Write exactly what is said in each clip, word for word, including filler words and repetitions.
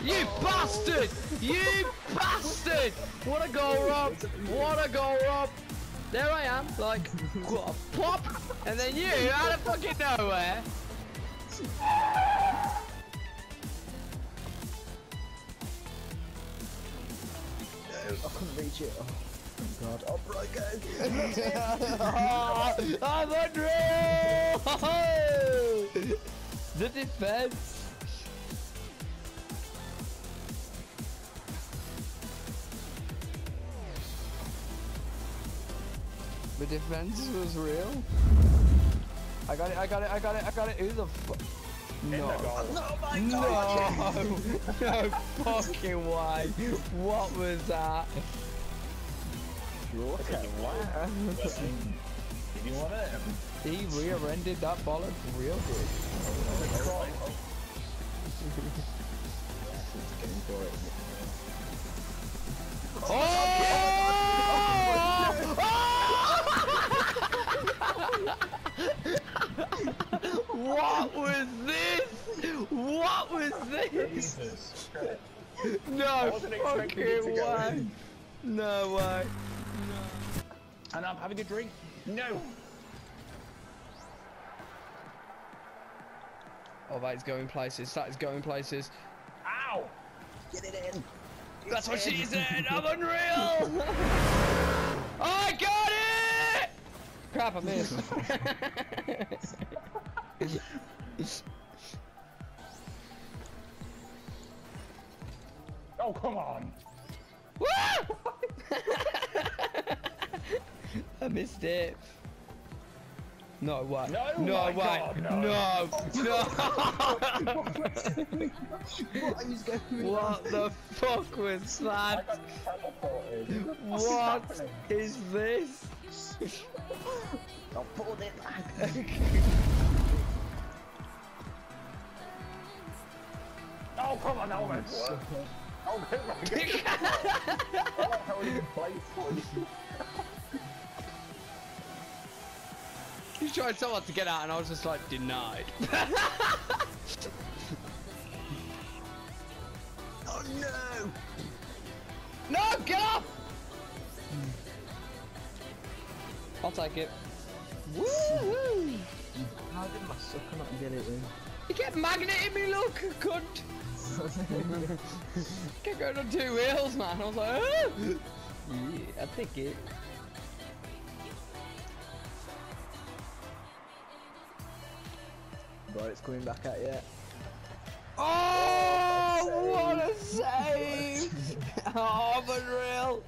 You bastard! You bastard! What a goal, Rob! What a goal, Rob! There I am, like, pop! And then you, out of fucking nowhere! I couldn't reach it. Oh, God. Oh, right, go. Oh, I'm unreal! The defense! The defense was real. I got it, I got it, I got it, I got it. Who the fuck? No. No, my No, God. no fucking way. What was that? Look at that. Did you want it? He rear-ended that bollock real good. Oh! What was this? What was this? No fucking way. No way. No. And I'm having a drink. No. Oh, that is going places. That is going places. Ow! Get it in. That's what she said. I'm unreal. I got it. Crap, I missed. Oh, come on. I missed it. No way. No, no my way. God, no. No. No. What is going on? What the fuck was that? What is this? I pulled it back. Oh, come on, Elvis. Oh, hit my God. How you play for you? You tried so hard to get out and I was just like, denied. Oh, no. No, get off! I'll take it. Woo! How did my sucker not get it in? You kept magneting me, look, cunt! Kept going on two wheels, man. I was like, oh! Yeah, I think it. Right, it's coming back at you. Oh, what a save! Oh, I'm unreal!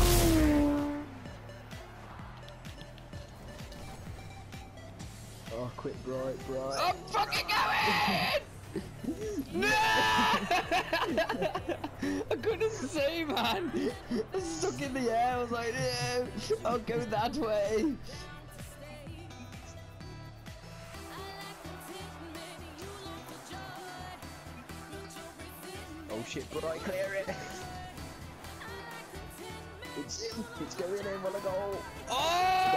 Oh, quick, Bright, Bright. I'm fucking going! No! I couldn't see, man. I was stuck in the air. I was like, no, I'll go that way. Oh shit, Bright, clear it. It's in. It's going in. Wanna go? Oh!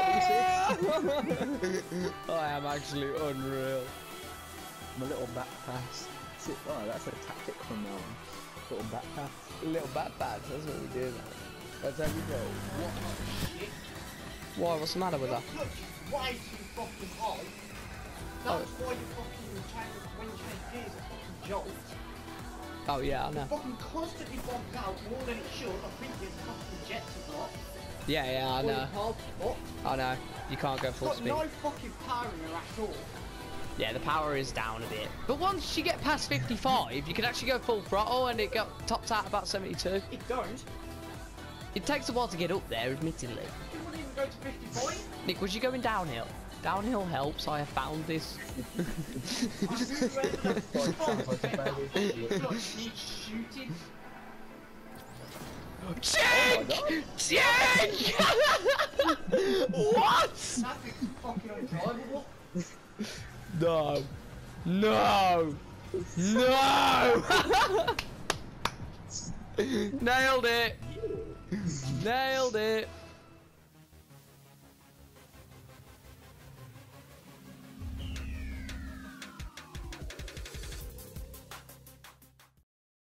I am actually unreal. My little back pass. That's it. Oh, that's a tactic from now on. Little back pass. Little bat bats, that's what we do now. That's how we go. What the shit? Why, what's the matter with that? Your clutch is way too fucking high. That's why you fucking change, when you change gears, it fucking jolts. Oh yeah, I know. Fucking constantly bogged out more than it should. I think it's fucking jets a lot. Yeah, yeah, I Or know. you can't fuck. I know. You can't go full Got speed. no fucking power in her at all. Yeah, the power is down a bit. But once you get past fifty-five, you can actually go full throttle and it got tops out about seventy-two. It don't. It takes a while to get up there, admittedly. It wouldn't even go to fifty-five. Nick, was you going downhill? Downhill helps, I have found this. I knew where the fuck needs shooting. Jake! Jake! What? That thing's fucking undrivable. No. No. No! Nailed it! Nailed it!